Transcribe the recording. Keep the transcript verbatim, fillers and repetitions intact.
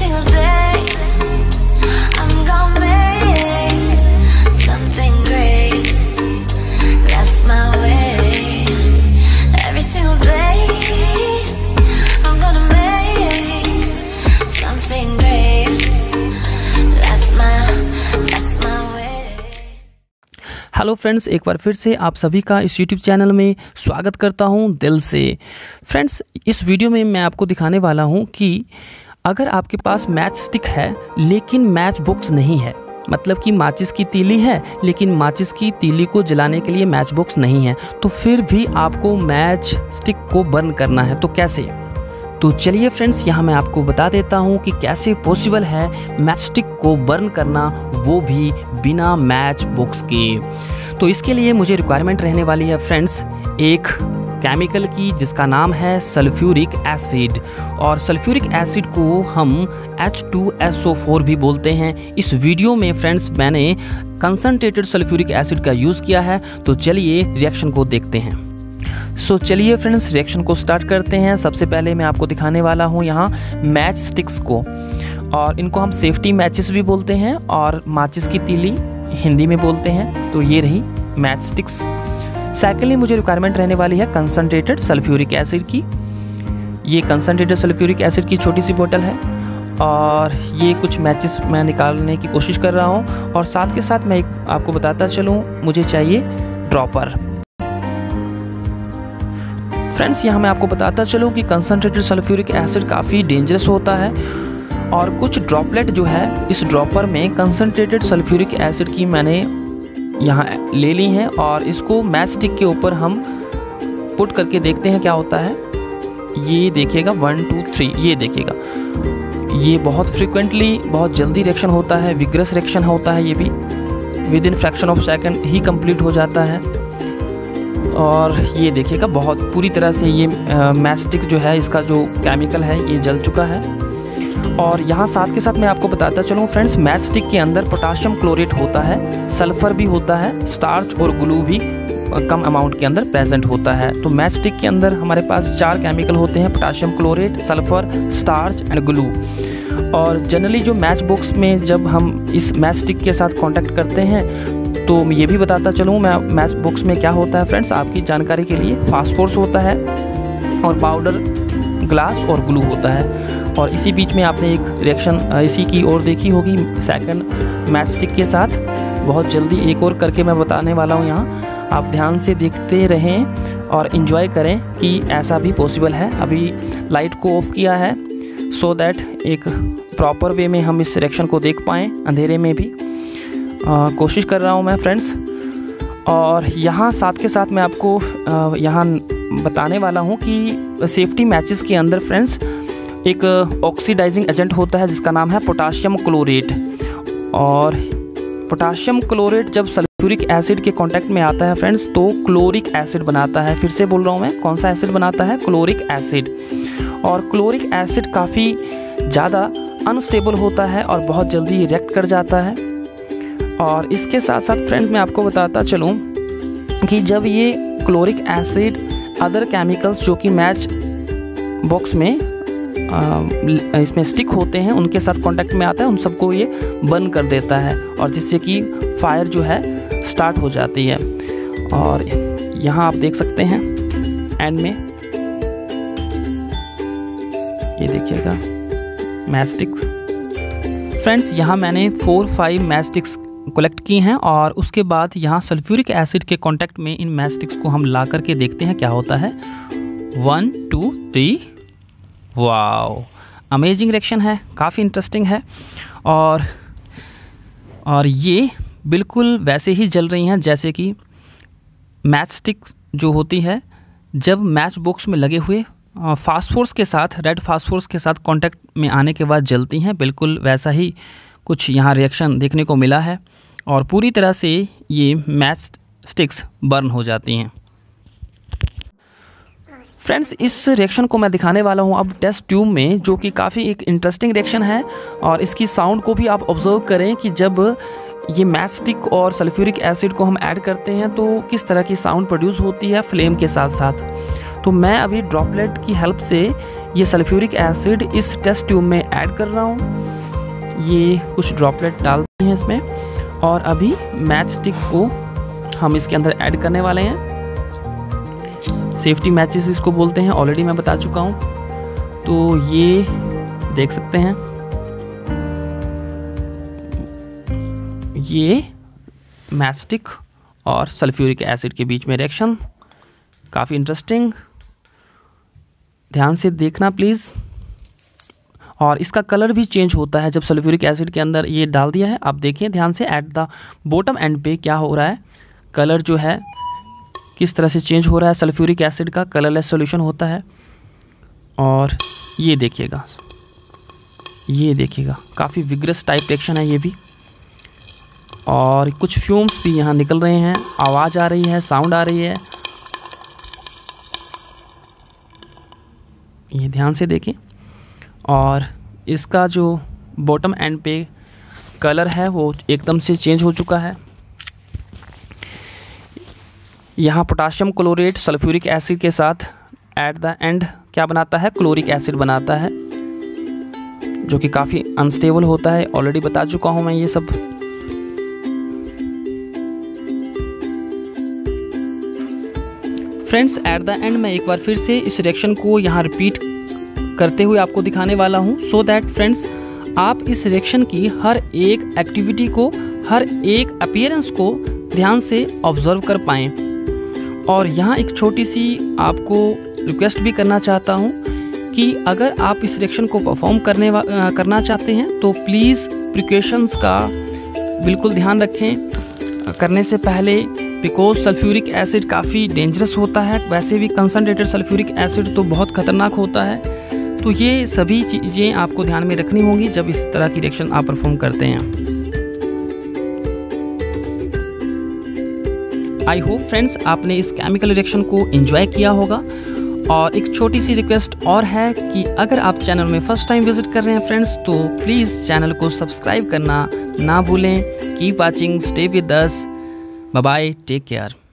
single day I'm gonna make something great. That's my way. Every single day I'm gonna make something great. That's my that's my way. Hello friends, एक बार फिर से आप सभी का इस YouTube channel में स्वागत करता हूं दिल से। फ्रेंड्स, इस वीडियो में मैं आपको दिखाने वाला हूं कि अगर आपके पास मैच स्टिक है लेकिन मैच बॉक्स नहीं है, मतलब कि माचिस की तीली है लेकिन माचिस की तीली को जलाने के लिए मैच बॉक्स नहीं है, तो फिर भी आपको मैच स्टिक को बर्न करना है, तो कैसे? तो चलिए फ्रेंड्स, यहाँ मैं आपको बता देता हूँ कि कैसे पॉसिबल है मैच स्टिक को बर्न करना, वो भी बिना मैच बॉक्स के। तो इसके लिए मुझे रिक्वायरमेंट रहने वाली है फ्रेंड्स एक केमिकल की, जिसका नाम है सल्फ्यूरिक एसिड। और सल्फ्यूरिक एसिड को हम H two S O four भी बोलते हैं। इस वीडियो में फ्रेंड्स मैंने कंसनट्रेटेड सल्फ्यूरिक एसिड का यूज़ किया है। तो चलिए रिएक्शन को देखते हैं। सो so, चलिए फ्रेंड्स रिएक्शन को स्टार्ट करते हैं। सबसे पहले मैं आपको दिखाने वाला हूँ यहाँ मैच स्टिक्स को, और इनको हम सेफ्टी मैचेस भी बोलते हैं और माचिस की तीली हिंदी में बोलते हैं। तो ये रही मैच स्टिक्स। सेकेंडली मुझे रिक्वायरमेंट रहने वाली है कंसनट्रेटेड सल्फ्यूरिक एसिड की। ये कंसनट्रेटेड सल्फ्यूरिक एसिड की छोटी सी बोतल है, और ये कुछ मैचेस मैं निकालने की कोशिश कर रहा हूँ। और साथ के साथ मैं एक आपको बताता चलूँ, मुझे चाहिए ड्रॉपर। फ्रेंड्स, यहाँ मैं आपको बताता चलूँ कि कंसनट्रेटेड सल्फ्यूरिक एसिड काफ़ी डेंजरस होता है, और कुछ ड्रॉपलेट जो है इस ड्रॉपर में कंसनट्रेटेड सल्फ्यूरिक एसिड की मैंने यहाँ ले ली हैं, और इसको मैच स्टिक के ऊपर हम पुट करके देखते हैं क्या होता है। ये देखिएगा वन टू थ्री, ये देखिएगा ये बहुत फ्रिक्वेंटली बहुत जल्दी रिएक्शन होता है, विग्रस रिएक्शन होता है। ये भी within fraction of second ही कंप्लीट हो जाता है। और ये देखिएगा बहुत पूरी तरह से ये मैच स्टिक जो है, इसका जो केमिकल है ये जल चुका है। और यहाँ साथ के साथ मैं आपको बताता चलूँ फ्रेंड्स, मैच स्टिक के अंदर पोटाशियम क्लोरेट होता है, सल्फ़र भी होता है, स्टार्च और ग्लू भी कम अमाउंट के अंदर प्रेजेंट होता है। तो मैच स्टिक के अंदर हमारे पास चार केमिकल होते हैं, potassium chlorate, sulphur, starch and glue. और जनरली जो मैच बॉक्स में जब हम इस मैच स्टिक के साथ कॉन्टैक्ट करते हैं, तो मैं ये भी बताता चलूँ मैं मैच बॉक्स में क्या होता है फ्रेंड्स, आपकी जानकारी के लिए फास्फोरस होता है और पाउडर ग्लास और ग्लू होता है। और इसी बीच में आपने एक रिएक्शन इसी की ओर देखी होगी सेकंड मैच स्टिक के साथ। बहुत जल्दी एक और करके मैं बताने वाला हूँ यहाँ, आप ध्यान से देखते रहें और इन्जॉय करें कि ऐसा भी पॉसिबल है। अभी लाइट को ऑफ किया है सो दैट एक प्रॉपर वे में हम इस रिएक्शन को देख पाएँ, अंधेरे में भी आ, कोशिश कर रहा हूँ मैं फ्रेंड्स। और यहाँ साथ के साथ मैं आपको आ, यहाँ बताने वाला हूँ कि सेफ्टी मैचेस के अंदर फ्रेंड्स एक ऑक्सीडाइजिंग एजेंट होता है जिसका नाम है पोटाशियम क्लोरेट। और पोटाशियम क्लोरेट जब सल्फ्यूरिक एसिड के कांटेक्ट में आता है फ्रेंड्स, तो क्लोरिक एसिड बनाता है। फिर से बोल रहा हूँ मैं, कौन सा एसिड बनाता है? Chloric acid. और क्लोरिक एसिड काफ़ी ज़्यादा अनस्टेबल होता है और बहुत जल्दी रिएक्ट कर जाता है। और इसके साथ साथ फ्रेंड्स मैं आपको बताता चलूँ कि जब ये क्लोरिक एसिड अदर केमिकल्स जो कि मैच बॉक्स में आ, इसमें स्टिक होते हैं उनके साथ कांटेक्ट में आता है, उन सबको ये बर्न कर देता है, और जिससे कि फायर जो है स्टार्ट हो जाती है। और यहाँ आप देख सकते हैं एंड में, ये देखिएगा मैच स्टिक्स। फ्रेंड्स, यहाँ मैंने four five match sticks collect की हैं, और उसके बाद यहाँ सल्फ्यूरिक एसिड के कांटेक्ट में इन मैच स्टिक्स को हम ला करके देखते हैं क्या होता है। One two three, wow, amazing reaction है, काफ़ी इंटरेस्टिंग है। और और ये बिल्कुल वैसे ही जल रही हैं जैसे कि मैच स्टिक जो होती है जब मैच बॉक्स में लगे हुए फास्फोरस के साथ, रेड फास्फोरस के साथ कांटेक्ट में आने के बाद जलती हैं। बिल्कुल वैसा ही कुछ यहाँ रिएक्शन देखने को मिला है, और पूरी तरह से ये मैच स्टिक्स बर्न हो जाती हैं। फ्रेंड्स, इस रिएक्शन को मैं दिखाने वाला हूँ अब टेस्ट ट्यूब में, जो कि काफ़ी एक इंटरेस्टिंग रिएक्शन है। और इसकी साउंड को भी आप ऑब्जर्व करें कि जब ये मैच स्टिक और सल्फ्यूरिक एसिड को हम ऐड करते हैं तो किस तरह की साउंड प्रोड्यूस होती है फ्लेम के साथ साथ। तो मैं अभी ड्रॉपलेट की हेल्प से ये सल्फ्यूरिक एसिड इस टेस्ट ट्यूब में ऐड कर रहा हूँ। ये कुछ ड्रॉपलेट डालती हैं इसमें और अभी मैच स्टिक को हम इसके अंदर ऐड करने वाले हैं। सेफ्टी मैचेस इसको बोलते हैं, ऑलरेडी मैं बता चुका हूँ। तो ये देख सकते हैं, ये मैच स्टिक और सल्फ्यूरिक एसिड के बीच में रिएक्शन काफ़ी इंटरेस्टिंग, ध्यान से देखना प्लीज़। और इसका कलर भी चेंज होता है जब सल्फ्यूरिक एसिड के अंदर ये डाल दिया है। आप देखिए ध्यान से, एट द बॉटम एंड पे क्या हो रहा है, कलर जो है किस तरह से चेंज हो रहा है। सल्फ्यूरिक एसिड का कलरलेस सॉल्यूशन होता है। और ये देखिएगा, ये देखिएगा काफ़ी विग्रस टाइप रिएक्शन है ये भी। और कुछ फ्यूम्स भी यहाँ निकल रहे हैं, आवाज़ आ रही है, साउंड आ रही है, ये ध्यान से देखें। और इसका जो बॉटम एंड पे कलर है वो एकदम से चेंज हो चुका है। यहाँ पोटाशियम क्लोरेट सल्फ्यूरिक एसिड के साथ एट द एंड क्या बनाता है, क्लोरिक एसिड बनाता है, जो कि काफ़ी अनस्टेबल होता है। ऑलरेडी बता चुका हूँ मैं ये सब। फ्रेंड्स, एट द एंड मैं एक बार फिर से इस रिएक्शन को यहाँ रिपीट करते हुए आपको दिखाने वाला हूँ, सो दैट फ्रेंड्स आप इस रिएक्शन की हर एक एक्टिविटी को, हर एक अपीयरेंस को ध्यान से ऑब्जर्व कर पाएँ। और यहाँ एक छोटी सी आपको रिक्वेस्ट भी करना चाहता हूँ कि अगर आप इस रिएक्शन को परफॉर्म करने करना चाहते हैं तो प्लीज़ प्रिकॉशंस का बिल्कुल ध्यान रखें करने से पहले, बिकॉज सल्फ्यूरिक एसिड काफ़ी डेंजरस होता है। वैसे भी कंसनट्रेटेड सल्फ्यूरिक एसिड तो बहुत ख़तरनाक होता है। तो ये सभी चीज़ें आपको ध्यान में रखनी होंगी जब इस तरह की रिएक्शन आप परफॉर्म करते हैं। आई होप फ्रेंड्स आपने इस केमिकल रिएक्शन को एंजॉय किया होगा। और एक छोटी सी रिक्वेस्ट और है कि अगर आप चैनल में फर्स्ट टाइम विजिट कर रहे हैं फ्रेंड्स, तो प्लीज़ चैनल को सब्सक्राइब करना ना भूलें। Keep watching, stay with us, bye bye, take care.